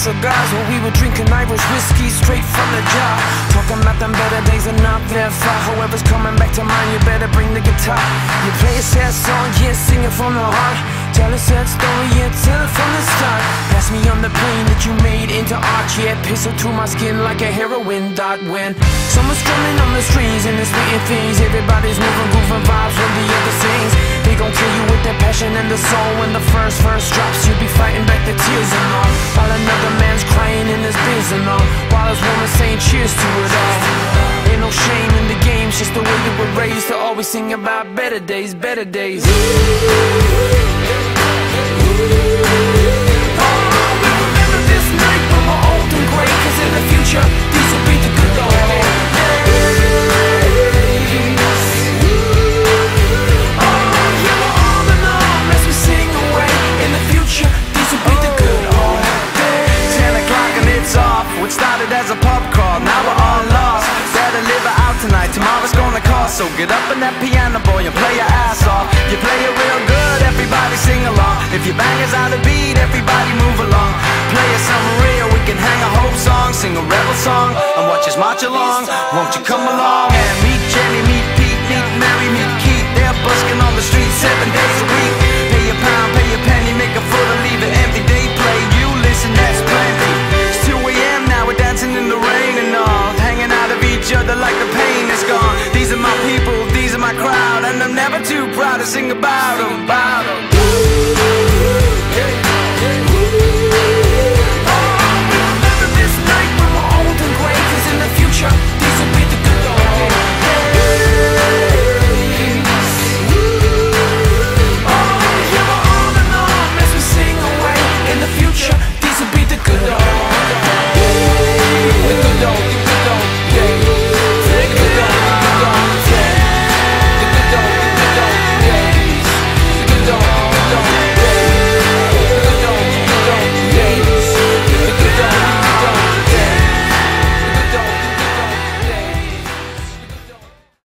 cigars while we were drinking Irish whiskey straight from the jar. Talking about them better days are not that far. Whoever's coming back to mind, you better bring the guitar. You play a sad song, yeah, sing it from the heart. Tell a sad story, yeah, tell it from the start. Pass me on the pain that you made into art, yeah, pissing through my skin like a heroin dot. When someone's strumming on the strings and they're spitting things, everybody's moving, grooving vibes when the other sings. They gon' kill you with their passion and the soul. When the first verse drops, you'll be fighting back the tears and all, while another man's crying in his biz and all, while his woman saying cheers to it all. Ain't no shame in the game, it's just the way you were raised to always sing about better days, better days. Started as a pub crawl, now we're all lost. Better live it out tonight, tomorrow's gonna cost. So get up on that piano, boy, and play your ass off. You play it real good, everybody sing along. If your bangers out of beat, everybody move along. Play us something real, we can hang a hope song, sing a rebel song, and watch us march along. Won't you come along and meet Jenny, meet Pete, meet Mary, meet Keith. They're busking on the street 7 days a week. Pay your pound, pay your penny, make